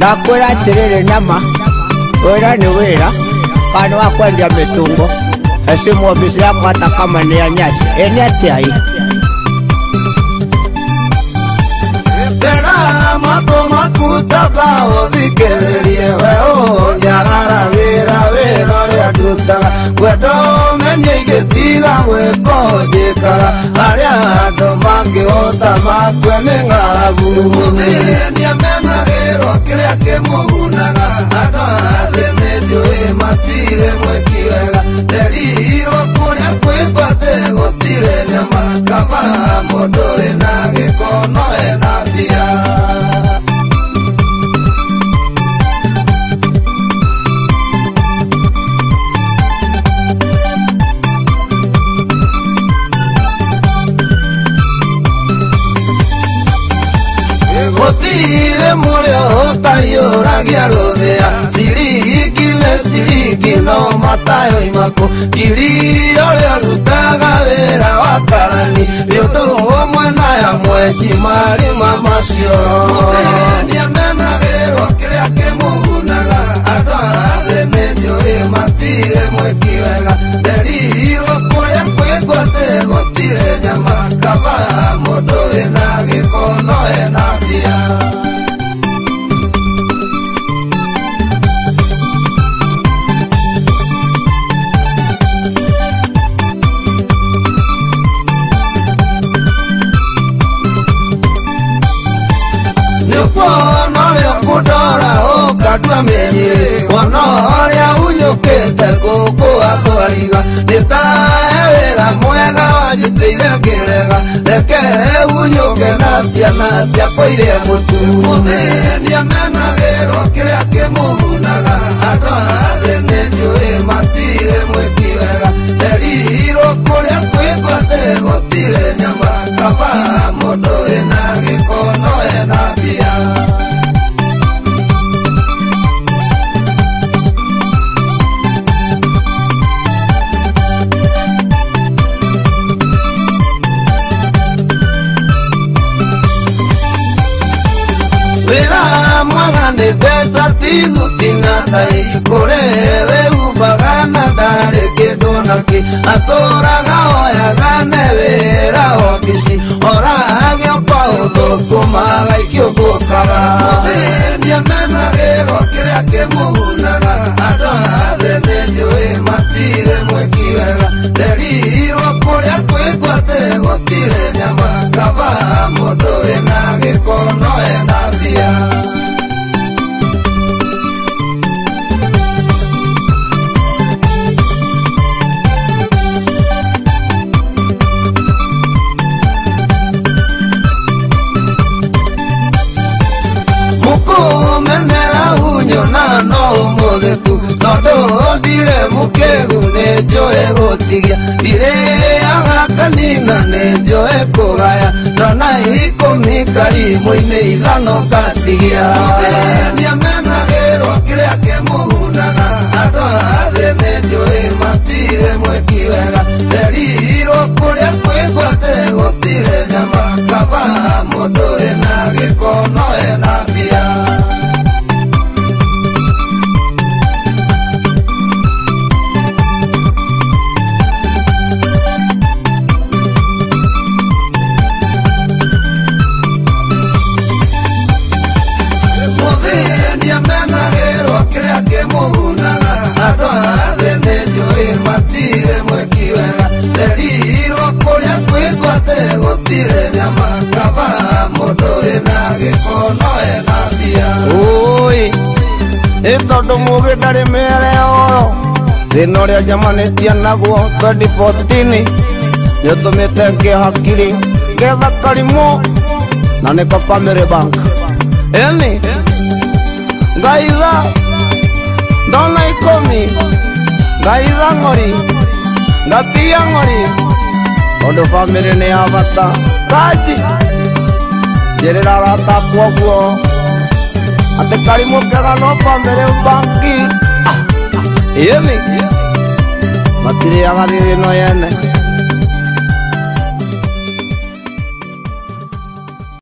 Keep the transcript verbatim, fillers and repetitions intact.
ndakwira atiriri nyama wira ni wira kana wa kwendia mitungo esimu ofisi yako hata kama ni ya nyasi eni atiai tena mato makuta bao dhikererie weo nyarara wira wira ya duta kwedo menye igetiga weko jikara aria ando mangi ota makwe ni ngarabu muthini amena gero kiria kimugunaga ando athene jui matire mweki wega deriro kuria kwigwate gutire nyama kama mundu ina gikono ena bia Gotire murio tayoragia rodea siliki le siliki no matayo imako kili ole rutaga vera wakarani lyoto mwana ya mweji mari mamasio ni amena gero kile kemugunaga atwa nejo e matire mweki wega deriro kore kwegwate gotire nyama kaba modo ena gikono ena bia kudora o kadwa menye wonoria unyukite guku atwariga nitaewira mwega wajitire kirega reke unyuke nacia nacia koire mutu muthini amenagirwo kiria kimugunaga andu athene njui matire mwiki wega nderirwo kuria kwigwate gutire nyama kaba mundu ina gikono ena bia Vera mwagane pesa tigu tinatai Kurewe ubagana dare kedonaki Atoraga oya gane vera ofisi Orage opa udoko maga ikiogo kara Muthini amena gero kiria kemugunaga Ado athene joi matire mweki wega Deriro kuria kwigwate gotire nyama Kaba mundu ena gikono ena bia Mukumenera unyo na no mugetu Todo dire mukegu nejoe gotigia Dire agakanina nejoe kogaya Nona hiko mikari moine ilano katigia Muthini amenagirwo kiria kimugunaga Ando athene njui matire mweki wega Nderirwo kuria kwigwate gutire nyama Kaba mundu ena gikono ena bia Muthini amenagirwo kiria kimugunaga Ando athene njui matire mweki wega Nderirwo kuria kwigwate gutire nyama Kaba mundu ena gikono ena bia Oi Itondo mugi ndari mere oro Thina uria njamanitie naguo twenty fourteen Niutumite ngihakiri ngetha karimũ na niko Family Bank eni ngaitha ndona ikũmi ngaitha ng'ori ngatia ng'ori tondu family nĩ ya bata kaji njĩrĩra arata akwa ũguo atĩ karimũ kega no Family Bank ĩni matirĩaga rĩrĩ no yene